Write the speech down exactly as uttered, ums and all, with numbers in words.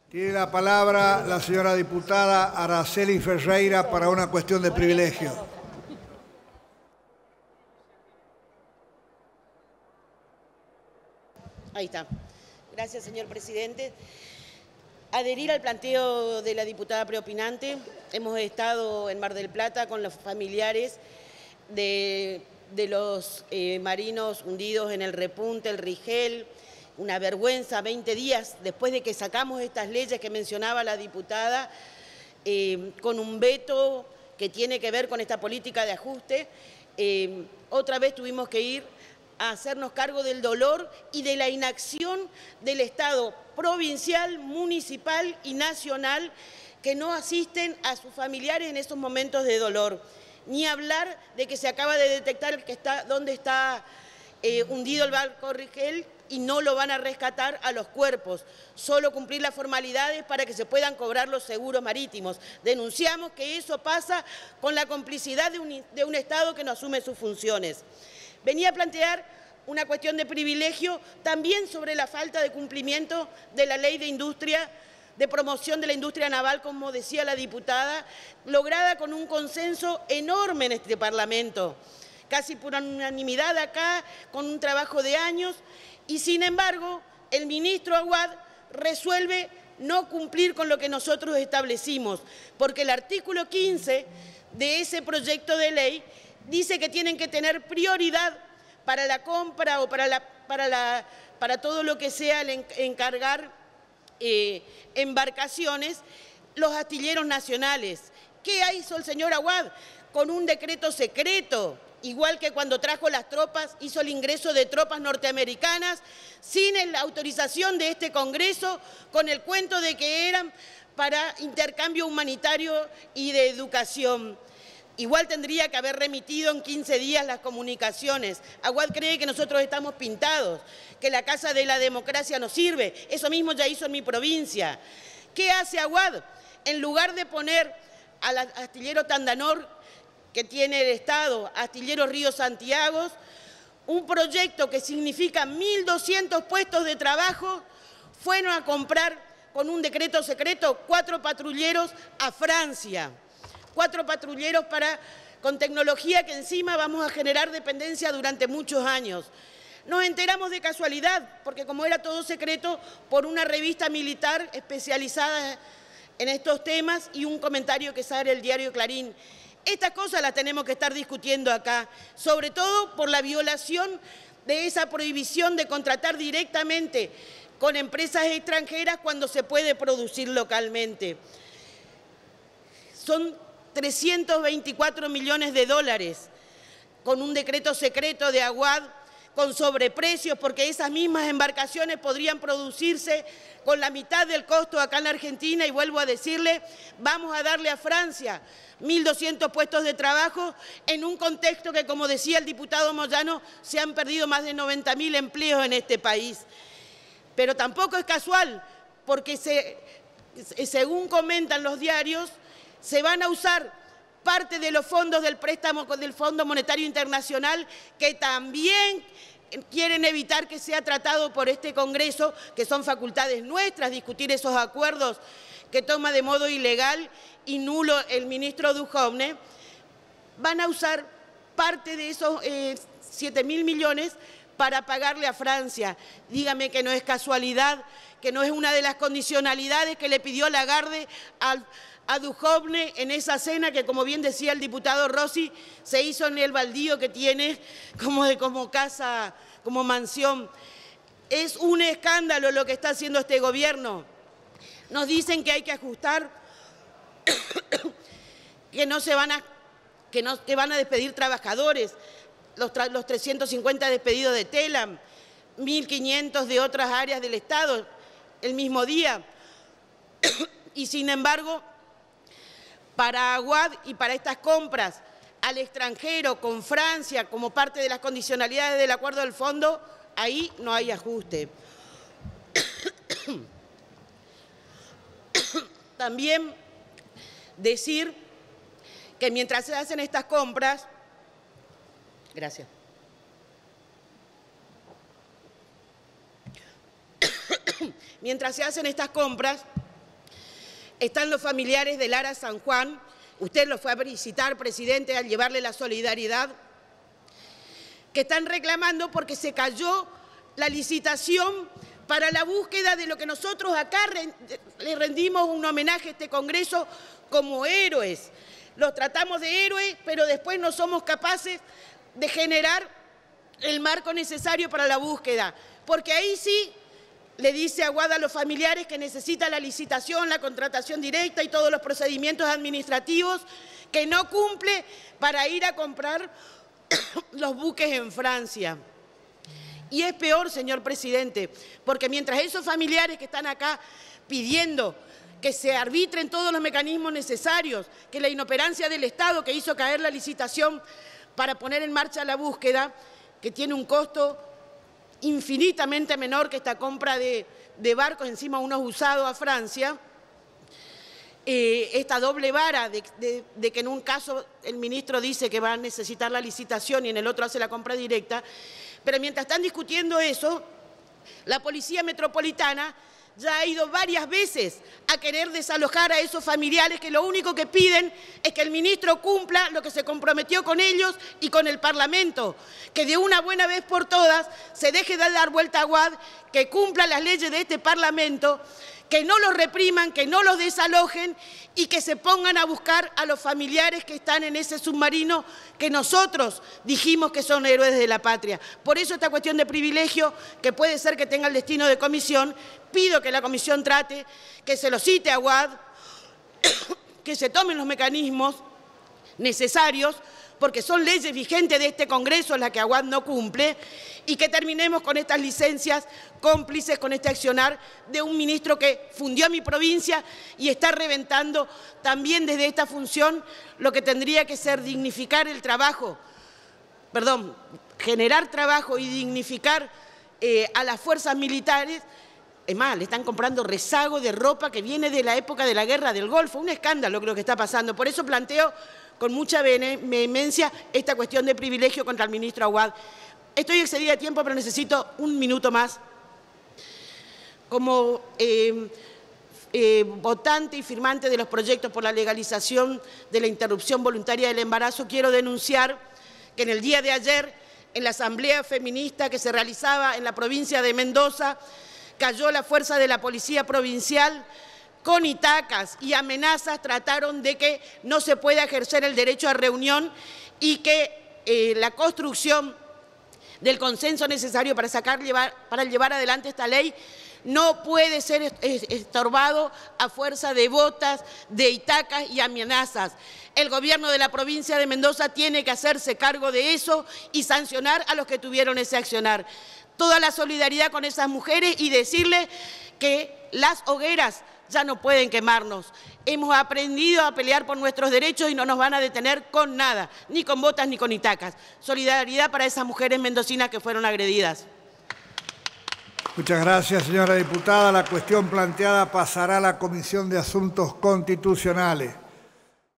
Tiene la palabra la señora diputada Araceli Ferreira para una cuestión de privilegio. Ahí está. Gracias, señor presidente. Adherir al planteo de la diputada preopinante. Hemos estado en Mar del Plata con los familiares de, de los eh, marinos hundidos en el repunte, el Rigel. Una vergüenza, veinte días después de que sacamos estas leyes que mencionaba la diputada, eh, con un veto que tiene que ver con esta política de ajuste, eh, otra vez tuvimos que ir a hacernos cargo del dolor y de la inacción del Estado provincial, municipal y nacional que no asisten a sus familiares en esos momentos de dolor. Ni hablar de que se acaba de detectar que está, dónde está eh, hundido el barco Rigel y no lo van a rescatar a los cuerpos, solo cumplir las formalidades para que se puedan cobrar los seguros marítimos. Denunciamos que eso pasa con la complicidad de un, de un Estado que no asume sus funciones. Venía a plantear una cuestión de privilegio también sobre la falta de cumplimiento de la ley de industria, de promoción de la industria naval, como decía la diputada, lograda con un consenso enorme en este Parlamento, casi por unanimidad acá, con un trabajo de años, y sin embargo el ministro Aguad resuelve no cumplir con lo que nosotros establecimos, porque el artículo quince de ese proyecto de ley dice que tienen que tener prioridad para la compra o para, la, para, la, para todo lo que sea el encargar eh, embarcaciones, los astilleros nacionales. ¿Qué hizo el señor Aguad? Con un decreto secreto, igual que cuando trajo las tropas, hizo el ingreso de tropas norteamericanas sin la autorización de este Congreso, con el cuento de que eran para intercambio humanitario y de educación. Igual tendría que haber remitido en quince días las comunicaciones. Aguad cree que nosotros estamos pintados, que la Casa de la Democracia nos sirve. Eso mismo ya hizo en mi provincia. ¿Qué hace Aguad? En lugar de poner al astillero Tandanor, que tiene el Estado, astillero Río Santiago, un proyecto que significa mil doscientos puestos de trabajo, fueron a comprar con un decreto secreto cuatro patrulleros a Francia. Cuatro patrulleros para, con tecnología que encima vamos a generar dependencia durante muchos años. Nos enteramos de casualidad, porque como era todo secreto, por una revista militar especializada en estos temas y un comentario que sale el diario Clarín. Estas cosas las tenemos que estar discutiendo acá, sobre todo por la violación de esa prohibición de contratar directamente con empresas extranjeras cuando se puede producir localmente. Son trescientos veinticuatro millones de dólares con un decreto secreto de Aguad, con sobreprecios, porque esas mismas embarcaciones podrían producirse con la mitad del costo acá en la Argentina, y vuelvo a decirle, vamos a darle a Francia mil doscientos puestos de trabajo en un contexto que, como decía el diputado Moyano, se han perdido más de noventa mil empleos en este país. Pero tampoco es casual, porque se, según comentan los diarios, se van a usar parte de los fondos del préstamo del Fondo Monetario Internacional, que también quieren evitar que sea tratado por este Congreso, que son facultades nuestras discutir esos acuerdos que toma de modo ilegal y nulo el ministro Duhovne. Van a usar parte de esos eh, siete mil millones para pagarle a Francia. Dígame que no es casualidad, que no es una de las condicionalidades que le pidió Lagarde al a Duhovne en esa cena que, como bien decía el diputado Rossi, se hizo en el baldío que tiene como, de, como casa, como mansión. Es un escándalo lo que está haciendo este gobierno. Nos dicen que hay que ajustar, que no se van a, que no, que van a despedir trabajadores, los, los trescientos cincuenta despedidos de Telam, mil quinientos de otras áreas del Estado el mismo día. Y sin embargo, para Aguad y para estas compras al extranjero con Francia como parte de las condicionalidades del acuerdo del fondo, ahí no hay ajuste. También decir que mientras se hacen estas compras, gracias, mientras se hacen estas compras, están los familiares de Lara San Juan. Usted los fue a visitar, presidente, al llevarle la solidaridad, que están reclamando porque se cayó la licitación para la búsqueda de lo que nosotros acá le rendimos un homenaje a este Congreso como héroes. Los tratamos de héroes, pero después no somos capaces de generar el marco necesario para la búsqueda, porque ahí sí le dice Aguad a los familiares que necesita la licitación, la contratación directa y todos los procedimientos administrativos que no cumple para ir a comprar los buques en Francia. Y es peor, señor presidente, porque mientras esos familiares que están acá pidiendo que se arbitren todos los mecanismos necesarios, que la inoperancia del Estado que hizo caer la licitación para poner en marcha la búsqueda, que tiene un costo infinitamente menor que esta compra de, de barcos, encima unos usados a Francia, eh, esta doble vara de, de, de que en un caso el ministro dice que va a necesitar la licitación y en el otro hace la compra directa, pero mientras están discutiendo eso, la Policía Metropolitana ya ha ido varias veces a querer desalojar a esos familiares que lo único que piden es que el ministro cumpla lo que se comprometió con ellos y con el Parlamento, que de una buena vez por todas se deje de dar vuelta a Aguad, que cumpla las leyes de este Parlamento, que no los repriman, que no los desalojen y que se pongan a buscar a los familiares que están en ese submarino que nosotros dijimos que son héroes de la patria. Por eso esta cuestión de privilegio, que puede ser que tenga el destino de comisión, pido que la comisión trate, que se lo cite a Aguad, que se tomen los mecanismos necesarios, porque son leyes vigentes de este Congreso las que Aguad no cumple, y que terminemos con estas licencias cómplices, con este accionar de un ministro que fundió mi provincia y está reventando también desde esta función lo que tendría que ser dignificar el trabajo, perdón, generar trabajo y dignificar eh, a las fuerzas militares. Es más, le están comprando rezago de ropa que viene de la época de la Guerra del Golfo. Un escándalo creo que está pasando. Por eso planteo con mucha vehemencia esta cuestión de privilegio contra el ministro Aguad. Estoy excedida de tiempo, pero necesito un minuto más. Como eh, eh, votante y firmante de los proyectos por la legalización de la interrupción voluntaria del embarazo, quiero denunciar que en el día de ayer, en la asamblea feminista que se realizaba en la provincia de Mendoza, cayó la fuerza de la Policía Provincial con itacas y amenazas, trataron de que no se pueda ejercer el derecho a reunión y que eh, la construcción del consenso necesario para, sacar, llevar, para llevar adelante esta ley no puede ser estorbado a fuerza de botas, de itacas y amenazas. El gobierno de la provincia de Mendoza tiene que hacerse cargo de eso y sancionar a los que tuvieron ese accionar. Toda la solidaridad con esas mujeres y decirles que las hogueras ya no pueden quemarnos. Hemos aprendido a pelear por nuestros derechos y no nos van a detener con nada, ni con botas ni con itacas. Solidaridad para esas mujeres mendocinas que fueron agredidas. Muchas gracias, señora diputada. La cuestión planteada pasará a la Comisión de Asuntos Constitucionales.